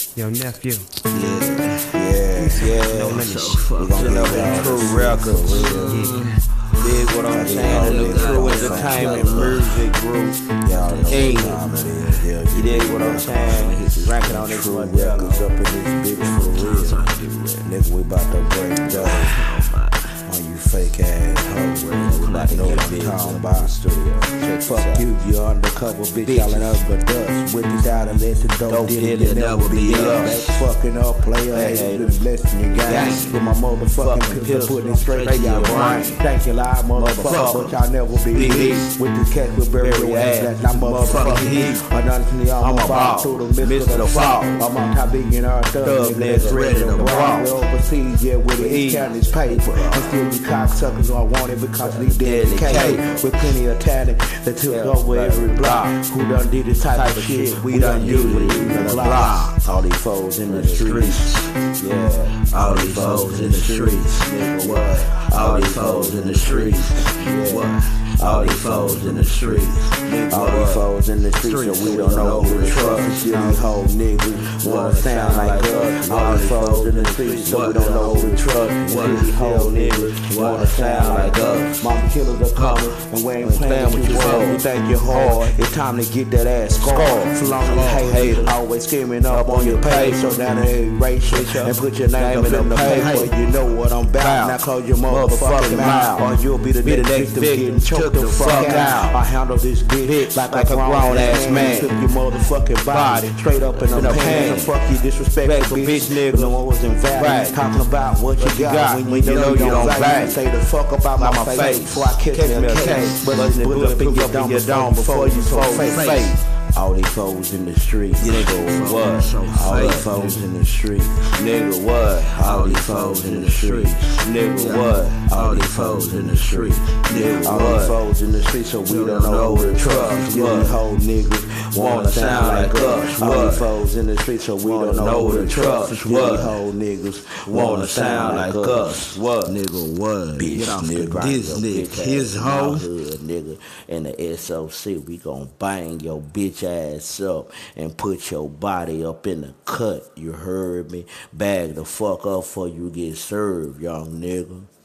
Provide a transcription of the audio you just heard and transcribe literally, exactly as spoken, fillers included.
Yo, nephew. Yeah, yeah, yeah. No limit. So we gon' get that true records. Yeah. Dig what I'm saying? The true entertainment music group. Hey, you dig what I'm saying? Ranking on this one records up in this bitch for real. Nigga, we bout to break down on you fake ass hoes. We about to know what I'm talking about. Fuck you, you undercover bitch, y'all ain't nothing but dust. With this adolescent dope dealer, you never be us. Fucking up, player, ain't been blessing your game. With my motherfucking pills, putting it straight to your brain. Thank you, live motherfucker, but y'all never be me. With this cat with burial ass, that's not motherfucking heat. Another I'm a ball through the midst of the fall. I'm on top being our thug, niggas ready to brawl. We overseas, yeah, with the county's paper. And still you cocksuckers all want it because we dedicated. With plenty of talent that took over every block. Who done did this type of shit? We done usually use the block. All these foes in the streets. Yeah, all these foes in the streets. Nigga, what? All these foes in the streets. Yeah, what? All these foes in the streets. All these foes in the streets, so we don't know who to trust. These whole niggas wanna sound like us. All these foes in the streets, so we don't know who to trust. These whole niggas wanna sound like us. Mama killers are coming, and we ain't playing with you. You think you're hard? It's time to get that ass scarred. So long as haters always skimming up on your page, so down there erase it and put your name in the paper. You know what I'm about. Now close your motherfucking mouth, or you'll be the next victim getting choked the fuck out. I handle this bitch like, like a grown ass man. Took your motherfucking body straight up in the pants. Fuck you disrespectful bitch nigga. No one was invalid. Talking about what you got when you know you don't value. Say the fuck about my face before I catch me a case. But let's put up in your dome before you fall face. All these foes in the streets, nigga, what? All these foes in the streets, nigga, what? All these foes in the streets, nigga, what? All these foes in the streets, nigga, what? All these foes in the streets, so we don't know who to trust. These whole niggas wanna sound like us. All these foes in the streets, so we don't know who to trust. These whole niggas wanna sound like us. What? Nigga, what? Bitch, nigga, this nigga, his hoe, nigga, and the S O C, we gon' bang your bitch ass up and put your body up in the cut. You heard me? Bag the fuck up before you get served, young nigga.